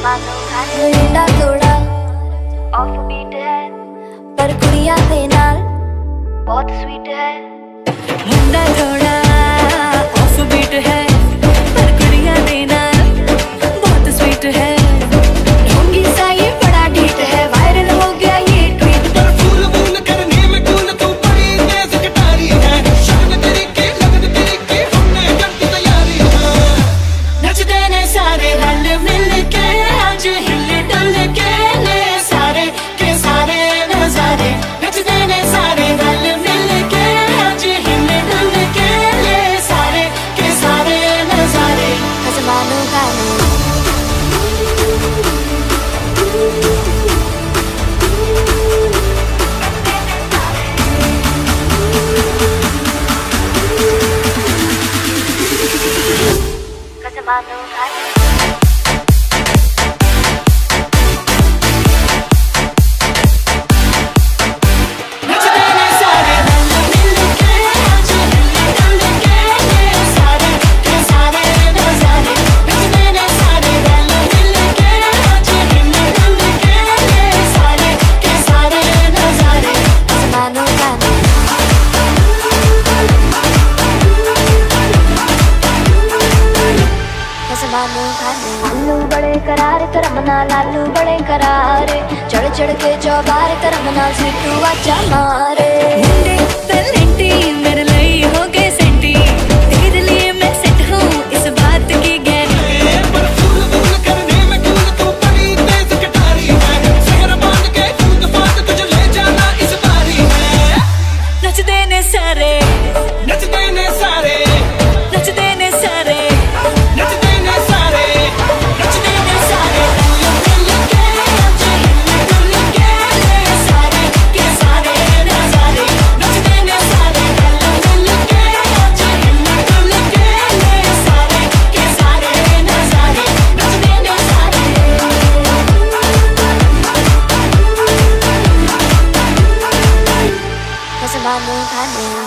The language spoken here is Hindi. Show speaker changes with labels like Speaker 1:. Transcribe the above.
Speaker 1: मुंडा थोड़ा ऑफ बीट है पर कुड़ियां दे नाल बहुत स्वीट है। मुंडा थोड़ा ऑफ बीट है पर कुड़ियां दे नाल बहुत स्वीट है। ढोंगी सा ये बड़ा ढीठ है, वायरल हो गया ये ट्वीट।
Speaker 2: पर फूल फूल करने में कूल तू बड़ी तेज कटारी है। शक्ल तेरी की लगन तेरी की हमने कर दी तैयारी है।
Speaker 1: नचते ने सारे रल मिल के आज हिल डुल के ले सारे के सारे नजारे। नचते ने सारे रल मिल के आज हिल डुल के ले सारे के सारे नजारे। खजमानो गाने खजमानो गाने लालू बड़े करार तरमना लालू बड़े करारे चढ़ चढ़ के चौबार तरमना सीटू आचा मारे। मुंडे तलेंटी मेरे लिए हो गए सेंटी, तेरे लिए मैं सेट हूँ इस बात की गारंटी।
Speaker 2: पर फूल फूल करने में कूल तू बड़ी तेज कटारी है। शहर बांध के कूद फांद तुझे ले जाना इस बारी है।
Speaker 1: नचते ने सारे
Speaker 2: नचते ने सारे
Speaker 1: नचते ने सारे
Speaker 2: नचते ने सारे
Speaker 1: नचते ने सारे मिल के आज हिल डुल के ले सारे के सारे नजारे। नचते ने सारे मिल के आज हिल डुल के ले सारे के सारे नजारे। नचते ने सारे खजमानो गाने